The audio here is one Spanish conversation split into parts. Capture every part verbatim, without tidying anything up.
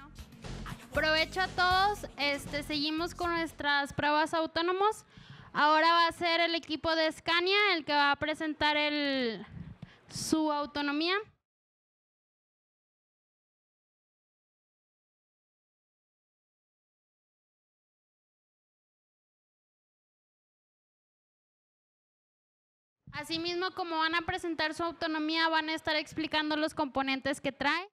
Provecho a todos. Este, seguimos con nuestras pruebas autónomos. Ahora va a ser el equipo de Scania el que va a presentar el, su autonomía. Asimismo, como van a presentar su autonomía, van a estar explicando los componentes que trae.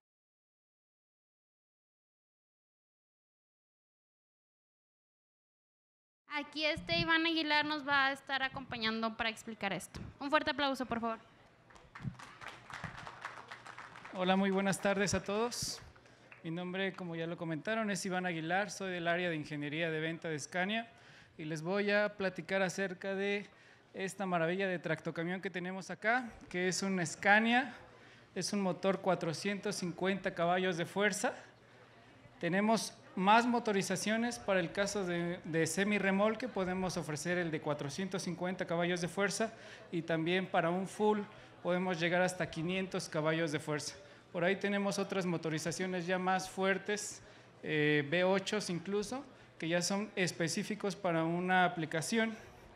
Aquí este Iván Aguilar nos va a estar acompañando para explicar esto. Un fuerte aplauso, por favor. Hola, muy buenas tardes a todos. Mi nombre, como ya lo comentaron, es Iván Aguilar, soy del área de Ingeniería de Venta de Scania y les voy a platicar acerca de esta maravilla de tractocamión que tenemos acá, que es un Scania, es un motor cuatrocientos cincuenta caballos de fuerza. Tenemos más motorizaciones. Para el caso de, de semi-remolque podemos ofrecer el de cuatrocientos cincuenta caballos de fuerza y también para un full podemos llegar hasta quinientos caballos de fuerza. Por ahí tenemos otras motorizaciones ya más fuertes, eh, V ocho incluso, que ya son específicos para una aplicación.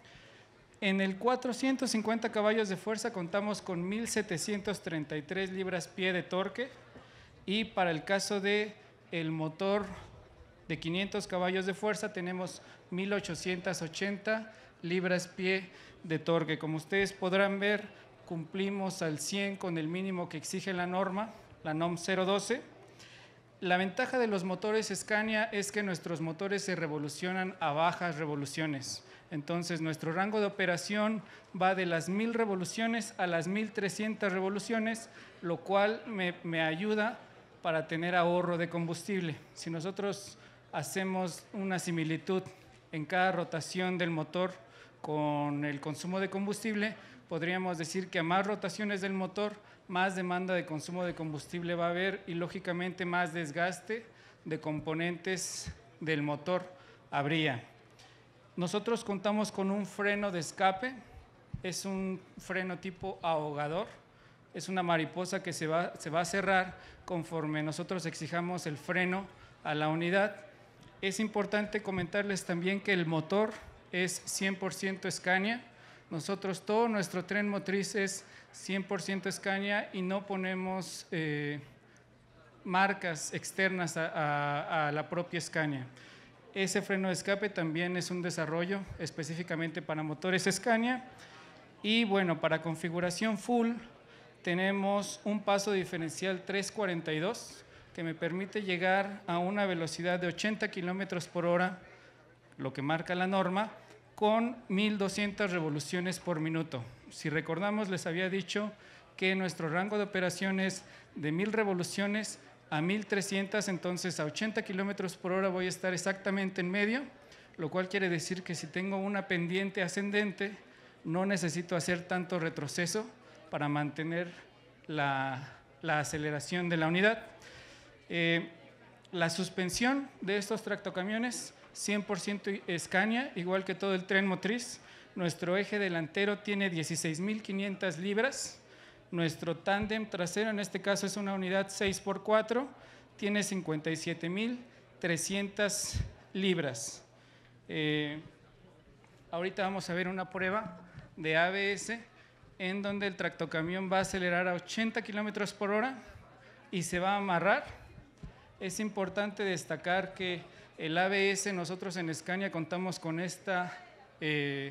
En el cuatrocientos cincuenta caballos de fuerza contamos con mil setecientos treinta y tres libras-pie de torque y para el caso de el motor de quinientos caballos de fuerza tenemos mil ochocientos ochenta libras-pie de torque. Como ustedes podrán ver, cumplimos al cien con el mínimo que exige la norma, la NOM cero doce. La ventaja de los motores Scania es que nuestros motores se revolucionan a bajas revoluciones. Entonces, nuestro rango de operación va de las mil revoluciones a las mil trescientas revoluciones, lo cual me, me ayuda para tener ahorro de combustible. Si nosotros hacemos una similitud en cada rotación del motor con el consumo de combustible, podríamos decir que a más rotaciones del motor, más demanda de consumo de combustible va a haber y lógicamente más desgaste de componentes del motor habría. Nosotros contamos con un freno de escape, es un freno tipo ahogador, es una mariposa que se va, se va a cerrar conforme nosotros exijamos el freno a la unidad. Es importante comentarles también que el motor es cien por ciento Scania. Nosotros, todo nuestro tren motriz es cien por ciento Scania y no ponemos eh, marcas externas a, a, a la propia Scania. Ese freno de escape también es un desarrollo específicamente para motores Scania. Y bueno, para configuración full tenemos un paso diferencial trescientos cuarenta y dos que me permite llegar a una velocidad de ochenta kilómetros por hora, lo que marca la norma, con mil doscientas revoluciones por minuto. Si recordamos, les había dicho que nuestro rango de operación es de mil revoluciones a mil trescientas, entonces a ochenta kilómetros por hora voy a estar exactamente en medio, lo cual quiere decir que si tengo una pendiente ascendente, no necesito hacer tanto retroceso para mantener la, la aceleración de la unidad. Eh, la suspensión de estos tractocamiones cien por ciento Scania, igual que todo el tren motriz. Nuestro eje delantero tiene dieciséis mil quinientas libras. Nuestro tándem trasero, en este caso es una unidad seis por cuatro, tiene cincuenta y siete mil trescientas libras. Eh, ahorita vamos a ver una prueba de A B S en donde el tractocamión va a acelerar a ochenta kilómetros por hora y se va a amarrar. Es importante destacar que el A B S, nosotros en Scania contamos con esta, eh,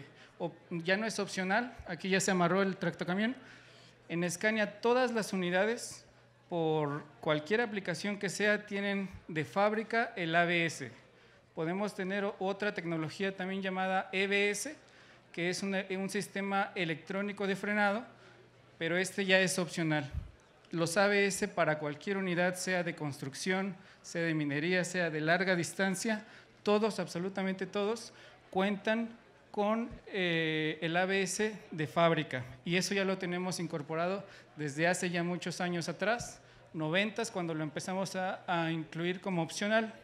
ya no es opcional, aquí ya se amarró el tractocamión. En Scania todas las unidades, por cualquier aplicación que sea, tienen de fábrica el A B S. Podemos tener otra tecnología también llamada E B S, que es una, un sistema electrónico de frenado, pero este ya es opcional. Los A B S para cualquier unidad, sea de construcción, sea de minería, sea de larga distancia, todos, absolutamente todos, cuentan con eh, el A B S de fábrica y eso ya lo tenemos incorporado desde hace ya muchos años atrás, noventas, cuando lo empezamos a, a incluir como opcional.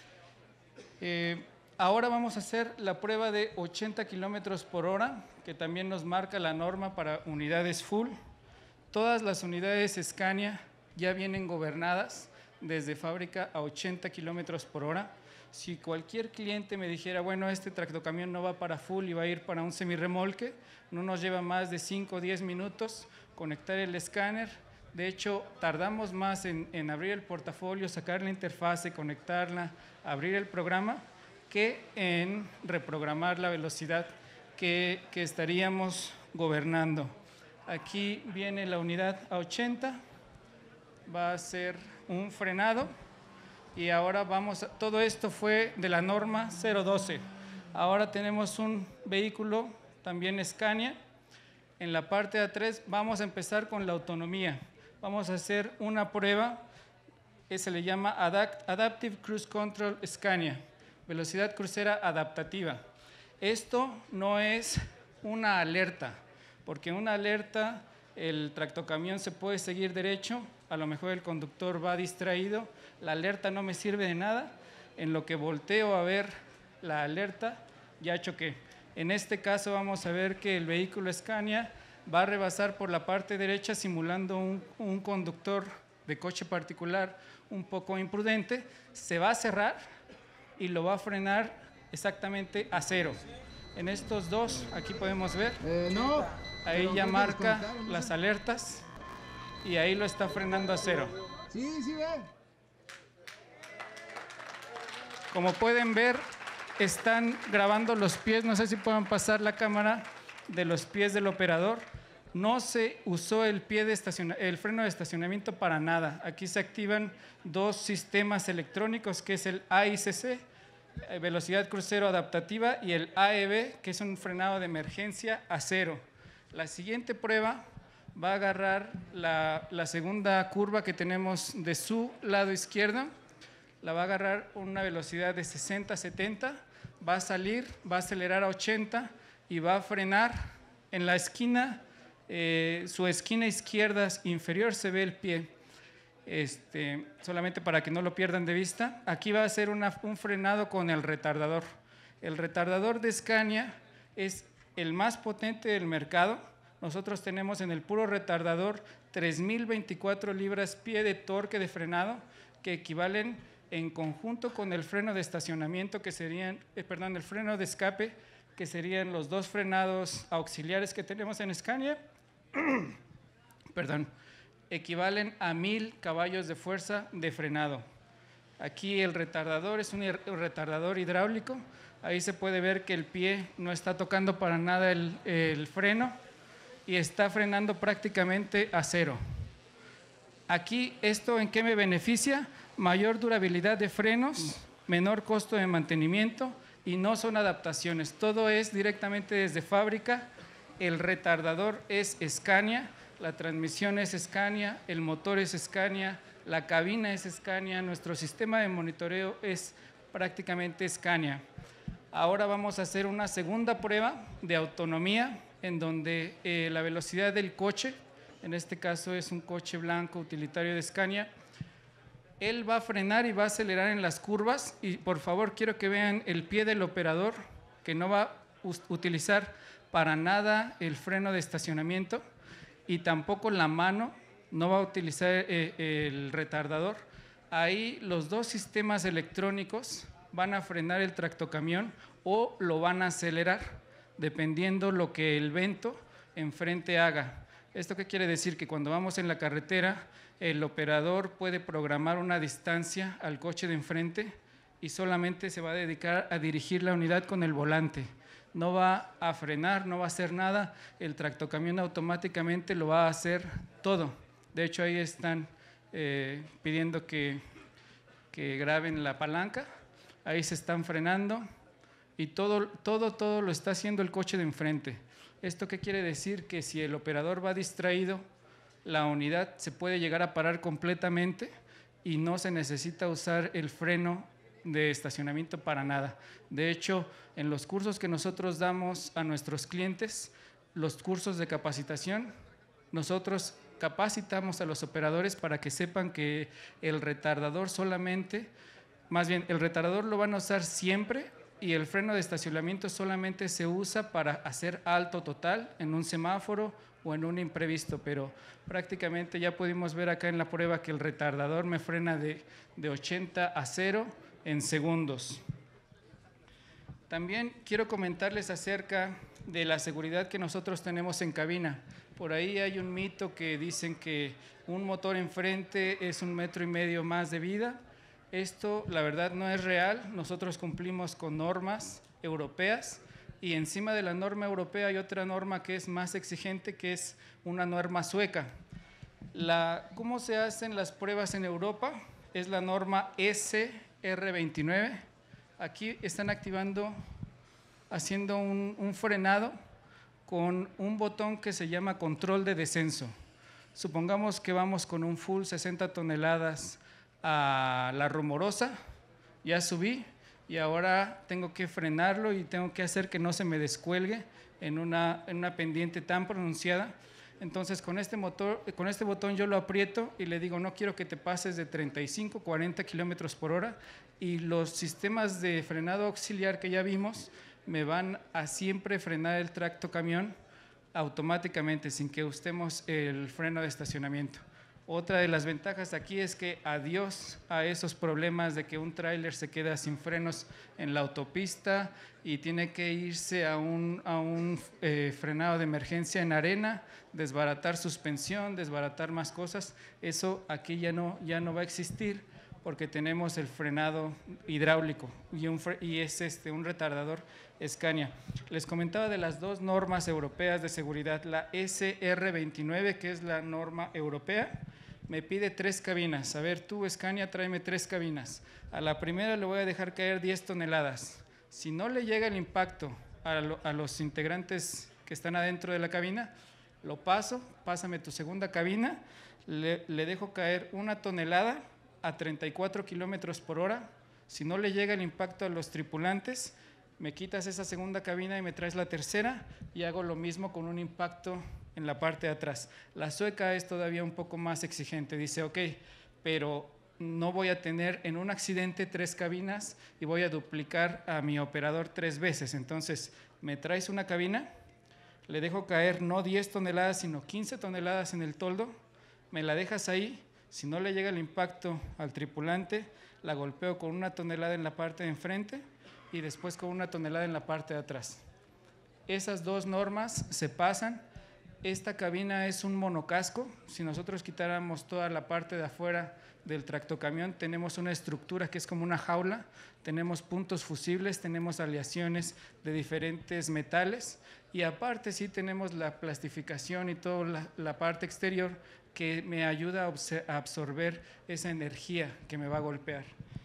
Eh, ahora vamos a hacer la prueba de ochenta kilómetros por hora, que también nos marca la norma para unidades full. Todas las unidades Scania ya vienen gobernadas desde fábrica a ochenta kilómetros por hora. Si cualquier cliente me dijera, bueno, este tractocamión no va para full y va a ir para un semirremolque, no nos lleva más de cinco o diez minutos conectar el escáner. De hecho, tardamos más en, en abrir el portafolio, sacar la interfase, conectarla, abrir el programa, que en reprogramar la velocidad que, que estaríamos gobernando. Aquí viene la unidad a ochenta, va a ser un frenado. Y ahora vamos, a, todo esto fue de la norma cero doce. Ahora tenemos un vehículo, también Scania. En la parte de atrás vamos a empezar con la autonomía. Vamos a hacer una prueba que se le llama Adapt, Adaptive Cruise Control Scania, velocidad crucera adaptativa. Esto no es una alerta, porque una alerta el tractocamión se puede seguir derecho, a lo mejor el conductor va distraído, la alerta no me sirve de nada, en lo que volteo a ver la alerta, ya choqué. En este caso vamos a ver que el vehículo Scania va a rebasar por la parte derecha simulando un, un conductor de coche particular un poco imprudente, se va a cerrar y lo va a frenar exactamente a cero. En estos dos, aquí podemos ver, eh, no, ahí ya marca las alertas y ahí lo está frenando a cero. Sí, sí, ve. Como pueden ver, están grabando los pies, no sé si puedan pasar la cámara de los pies del operador. No se usó el, pie de estaciona, el freno de estacionamiento para nada. Aquí se activan dos sistemas electrónicos, que es el A I C C, velocidad crucero adaptativa, y el A E B, que es un frenado de emergencia a cero. La siguiente prueba va a agarrar la, la segunda curva que tenemos de su lado izquierdo, la va a agarrar a una velocidad de sesenta a setenta, va a salir, va a acelerar a ochenta y va a frenar en la esquina, eh, su esquina izquierda inferior se ve el pie, este, solamente para que no lo pierdan de vista. Aquí va a ser una, un frenado con el retardador. El retardador de Scania es el más potente del mercado. Nosotros tenemos en el puro retardador tres mil veinticuatro libras-pie de torque de frenado, que equivalen en conjunto con el freno de estacionamiento, que serían, eh, perdón, el freno de escape, que serían los dos frenados auxiliares que tenemos en Scania, perdón, equivalen a mil caballos de fuerza de frenado. Aquí el retardador es un retardador hidráulico, ahí se puede ver que el pie no está tocando para nada el, el freno y está frenando prácticamente a cero. Aquí, ¿esto en qué me beneficia? Mayor durabilidad de frenos, menor costo de mantenimiento y no son adaptaciones. Todo es directamente desde fábrica. El retardador es Scania, la transmisión es Scania, el motor es Scania, la cabina es Scania, nuestro sistema de monitoreo es prácticamente Scania. Ahora vamos a hacer una segunda prueba de autonomía en donde eh, la velocidad del coche, en este caso es un coche blanco utilitario de Scania, él va a frenar y va a acelerar en las curvas y por favor quiero que vean el pie del operador, que no va a utilizar para nada el freno de estacionamiento y tampoco la mano, no va a utilizar eh, el retardador. Ahí los dos sistemas electrónicos van a frenar el tractocamión o lo van a acelerar, dependiendo lo que el vento enfrente haga. ¿Esto qué quiere decir? Que cuando vamos en la carretera, el operador puede programar una distancia al coche de enfrente y solamente se va a dedicar a dirigir la unidad con el volante. No va a frenar, no va a hacer nada, el tractocamión automáticamente lo va a hacer todo. De hecho, ahí están eh, pidiendo que, que graben la palanca, ahí se están frenando y todo, todo, todo lo está haciendo el coche de enfrente. ¿Esto qué quiere decir? Que si el operador va distraído, la unidad se puede llegar a parar completamente y no se necesita usar el freno de estacionamiento para nada. De hecho, en los cursos que nosotros damos a nuestros clientes, los cursos de capacitación, nosotros capacitamos a los operadores para que sepan que el retardador solamente, más bien el retardador lo van a usar siempre y el freno de estacionamiento solamente se usa para hacer alto total en un semáforo o en un imprevisto, pero prácticamente ya pudimos ver acá en la prueba que el retardador me frena de, de ochenta a cero en segundos. También quiero comentarles acerca de la seguridad que nosotros tenemos en cabina. Por ahí hay un mito que dicen que un motor enfrente es un metro y medio más de vida. Esto, la verdad, no es real. Nosotros cumplimos con normas europeas y encima de la norma europea hay otra norma que es más exigente, que es una norma sueca. La, ¿Cómo se hacen las pruebas en Europa? Es la norma S R veintinueve. Aquí están activando, haciendo un, un frenado con un botón que se llama control de descenso. Supongamos que vamos con un full sesenta toneladas a La Rumorosa, ya subí y ahora tengo que frenarlo y tengo que hacer que no se me descuelgue en una, en una pendiente tan pronunciada. Entonces con este, motor, con este botón yo lo aprieto y le digo no quiero que te pases de treinta y cinco, cuarenta kilómetros por hora, y los sistemas de frenado auxiliar que ya vimos me van a siempre frenar el tracto camión automáticamente sin que usemos el freno de estacionamiento. Otra de las ventajas aquí es que adiós a esos problemas de que un tráiler se queda sin frenos en la autopista y tiene que irse a un, a un eh, frenado de emergencia en arena, desbaratar suspensión, desbaratar más cosas. Eso aquí ya no, ya no va a existir porque tenemos el frenado hidráulico y, un, y es este, un retardador Scania. Les comentaba de las dos normas europeas de seguridad. La S R veintinueve, que es la norma europea, me pide tres cabinas. A ver, tú, Scania, tráeme tres cabinas. A la primera le voy a dejar caer diez toneladas. Si no le llega el impacto a, lo, a los integrantes que están adentro de la cabina, lo paso, pásame tu segunda cabina, le, le dejo caer una tonelada a treinta y cuatro kilómetros por hora. Si no le llega el impacto a los tripulantes, me quitas esa segunda cabina y me traes la tercera y hago lo mismo con un impacto en la parte de atrás. La sueca es todavía un poco más exigente, dice, ok, pero no voy a tener en un accidente tres cabinas y voy a duplicar a mi operador tres veces. Entonces, me traes una cabina, le dejo caer no diez toneladas, sino quince toneladas en el toldo, me la dejas ahí, si no le llega el impacto al tripulante, la golpeo con una tonelada en la parte de enfrente y después con una tonelada en la parte de atrás. Esas dos normas se pasan. Esta cabina es un monocasco. Si nosotros quitáramos toda la parte de afuera del tractocamión, tenemos una estructura que es como una jaula, tenemos puntos fusibles, tenemos aleaciones de diferentes metales y aparte sí tenemos la plastificación y toda la, la parte exterior que me ayuda a absorber esa energía que me va a golpear.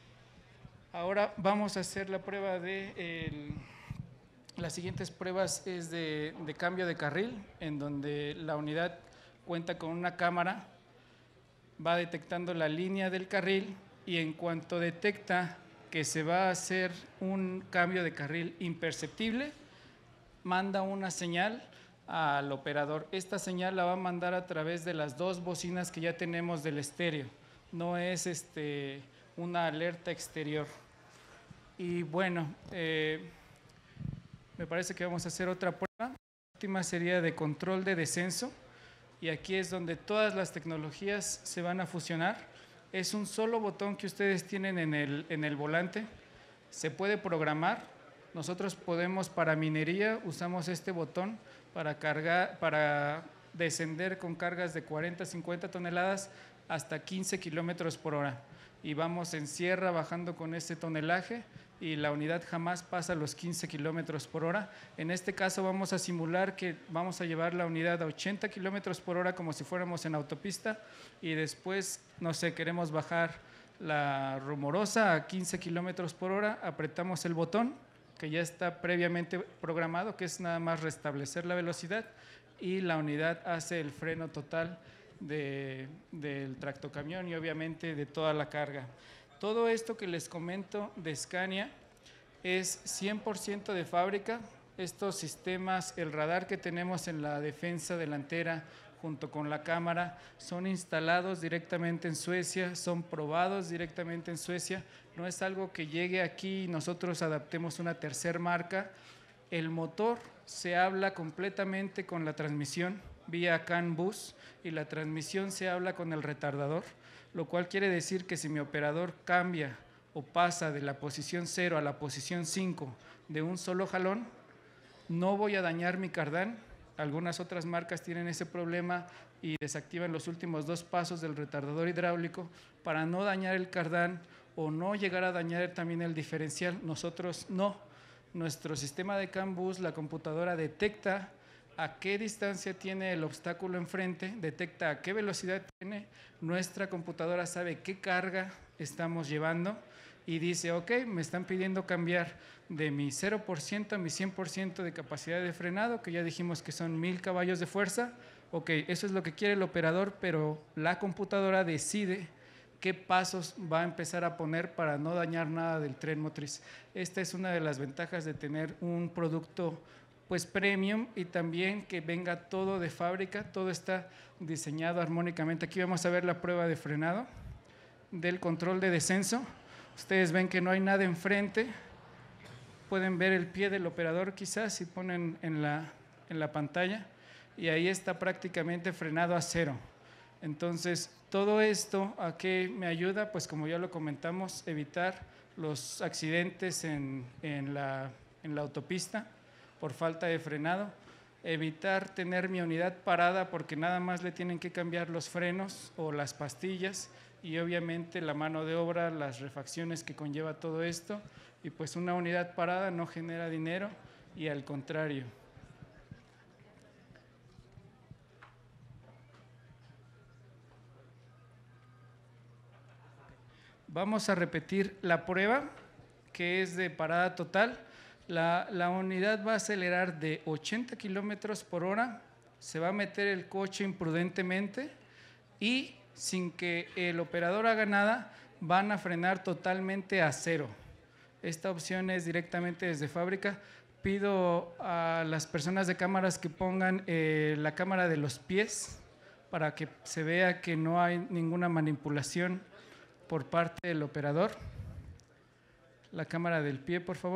Ahora vamos a hacer la prueba de, el, las siguientes pruebas es de, de cambio de carril, en donde la unidad cuenta con una cámara, va detectando la línea del carril y en cuanto detecta que se va a hacer un cambio de carril imperceptible, manda una señal al operador. Esta señal la va a mandar a través de las dos bocinas que ya tenemos del estéreo, no es este, una alerta exterior. Y bueno, eh, me parece que vamos a hacer otra prueba. La última sería de control de descenso y aquí es donde todas las tecnologías se van a fusionar. Es un solo botón que ustedes tienen en el, en el volante, se puede programar. Nosotros podemos, para minería, usamos este botón para, cargar, para descender con cargas de cuarenta, cincuenta toneladas hasta quince kilómetros por hora. Y vamos en sierra bajando con este tonelaje y la unidad jamás pasa los quince kilómetros por hora. En este caso vamos a simular que vamos a llevar la unidad a ochenta kilómetros por hora como si fuéramos en autopista y después, no sé, queremos bajar La Rumorosa a quince kilómetros por hora, apretamos el botón que ya está previamente programado, que es nada más restablecer la velocidad y la unidad hace el freno total de, del tractocamión y obviamente de toda la carga. Todo esto que les comento de Scania es cien por ciento de fábrica. Estos sistemas, el radar que tenemos en la defensa delantera junto con la cámara, son instalados directamente en Suecia, son probados directamente en Suecia. No es algo que llegue aquí y nosotros adaptemos una tercer marca. El motor se habla completamente con la transmisión. vía CAN bus y la transmisión se habla con el retardador, lo cual quiere decir que si mi operador cambia o pasa de la posición cero a la posición cinco de un solo jalón, no voy a dañar mi cardán. Algunas otras marcas tienen ese problema y desactivan los últimos dos pasos del retardador hidráulico para no dañar el cardán o no llegar a dañar también el diferencial. Nosotros no. Nuestro sistema de CAN bus, la computadora detecta a qué distancia tiene el obstáculo enfrente, detecta a qué velocidad tiene, nuestra computadora sabe qué carga estamos llevando y dice, ok, me están pidiendo cambiar de mi cero por ciento a mi cien por ciento de capacidad de frenado, que ya dijimos que son mil caballos de fuerza. Ok, eso es lo que quiere el operador, pero la computadora decide qué pasos va a empezar a poner para no dañar nada del tren motriz. Esta es una de las ventajas de tener un producto pues premium y también que venga todo de fábrica, todo está diseñado armónicamente. Aquí vamos a ver la prueba de frenado del control de descenso. Ustedes ven que no hay nada enfrente, pueden ver el pie del operador quizás si ponen en la, en la pantalla y ahí está prácticamente frenado a cero. Entonces, todo esto, ¿a qué me ayuda? Pues como ya lo comentamos, evitar los accidentes en, en, la, en la autopista por falta de frenado, evitar tener mi unidad parada porque nada más le tienen que cambiar los frenos o las pastillas y obviamente la mano de obra, las refacciones que conlleva todo esto, y pues una unidad parada no genera dinero y al contrario. Vamos a repetir la prueba que es de parada total. La, la unidad va a acelerar de ochenta kilómetros por hora, se va a meter el coche imprudentemente y sin que el operador haga nada, van a frenar totalmente a cero. Esta opción es directamente desde fábrica. Pido a las personas de cámaras que pongan eh, la cámara de los pies para que se vea que no hay ninguna manipulación por parte del operador. La cámara del pie, por favor.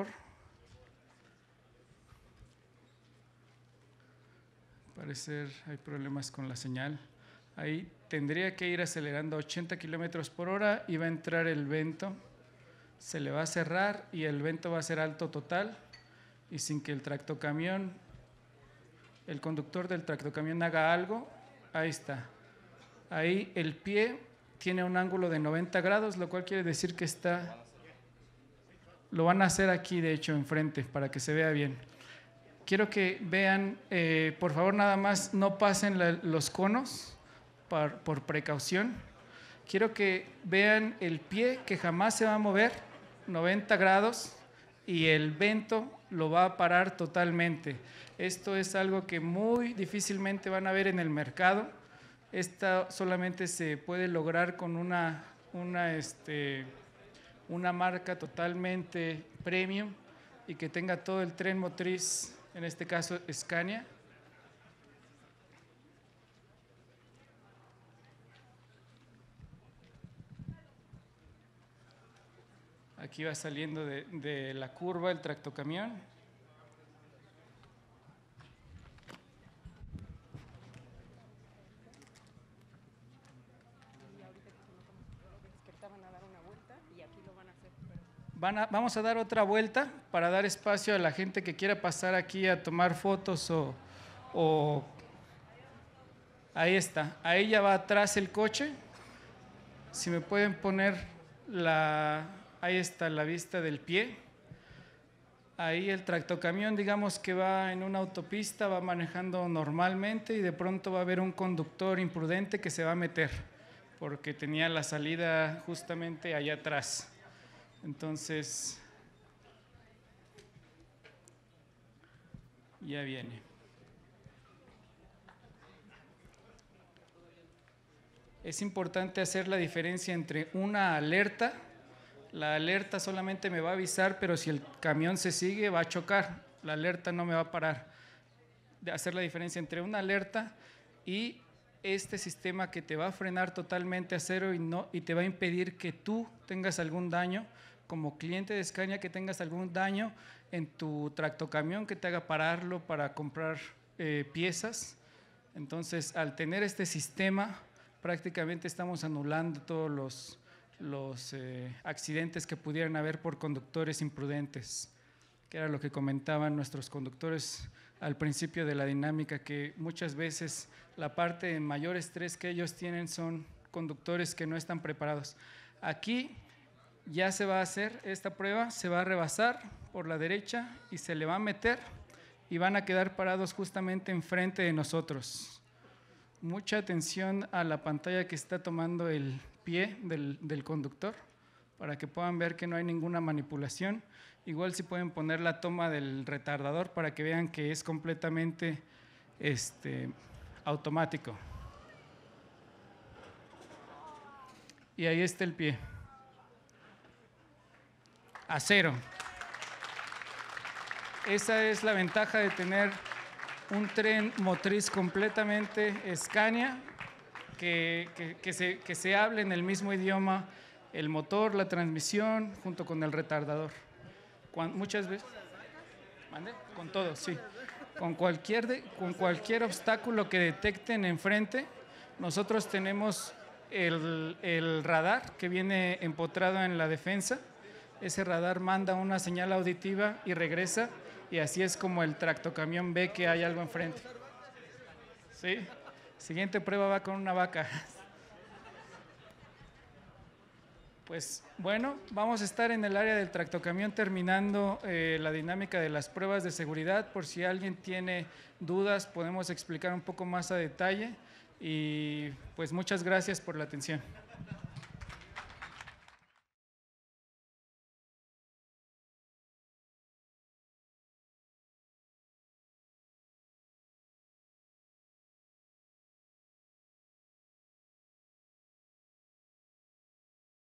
Al parecer hay problemas con la señal. Ahí tendría que ir acelerando a ochenta kilómetros por hora y va a entrar el vento. Se le va a cerrar y el vento va a ser alto total y sin que el tractocamión, el conductor del tractocamión haga algo. Ahí está. Ahí el pie tiene un ángulo de noventa grados, lo cual quiere decir que está… Lo van a hacer aquí, de hecho, enfrente, para que se vea bien. Quiero que vean, eh, por favor, nada más no pasen la, los conos por, por precaución. Quiero que vean el pie que jamás se va a mover, noventa grados, y el vento lo va a parar totalmente. Esto es algo que muy difícilmente van a ver en el mercado. Esta solamente se puede lograr con una, una, este, una marca totalmente premium y que tenga todo el tren motriz, en este caso Scania. Aquí va saliendo de, de la curva el tractocamión. Van a, vamos a dar otra vuelta para dar espacio a la gente que quiera pasar aquí a tomar fotos o, o… Ahí está, ahí ya va atrás el coche. Si me pueden poner la… Ahí está la vista del pie. Ahí el tractocamión, digamos que va en una autopista, va manejando normalmente y de pronto va a haber un conductor imprudente que se va a meter porque tenía la salida justamente allá atrás. Entonces, ya viene. Es importante hacer la diferencia entre una alerta. La alerta solamente me va a avisar, pero si el camión se sigue va a chocar. La alerta no me va a parar. De hacer la diferencia entre una alerta y este sistema que te va a frenar totalmente a cero y, no, y te va a impedir que tú tengas algún daño, como cliente de Scania, que tengas algún daño en tu tractocamión que te haga pararlo para comprar eh, piezas. Entonces, al tener este sistema, prácticamente estamos anulando todos los, los eh, accidentes que pudieran haber por conductores imprudentes, que era lo que comentaban nuestros conductores al principio de la dinámica, que muchas veces la parte de mayor estrés que ellos tienen son conductores que no están preparados. Aquí ya se va a hacer esta prueba, se va a rebasar por la derecha y se le va a meter y van a quedar parados justamente enfrente de nosotros. Mucha atención a la pantalla que está tomando el pie del, del conductor para que puedan ver que no hay ninguna manipulación. Igual si pueden poner la toma del retardador para que vean que es completamente este, automático. Y ahí está el pie. A cero. Esa es la ventaja de tener un tren motriz completamente Scania, que, que, que, se, que se hable en el mismo idioma, el motor, la transmisión, junto con el retardador. Cuando, muchas veces, ¿mande? Con todo, sí. Con cualquier, de, con cualquier obstáculo que detecten enfrente, nosotros tenemos el, el radar que viene empotrado en la defensa. Ese radar manda una señal auditiva y regresa, y así es como el tractocamión ve que hay algo enfrente. ¿Sí? Siguiente prueba va con una vaca. Pues bueno, vamos a estar en el área del tractocamión terminando eh, la dinámica de las pruebas de seguridad. Por si alguien tiene dudas, podemos explicar un poco más a detalle. Y pues muchas gracias por la atención.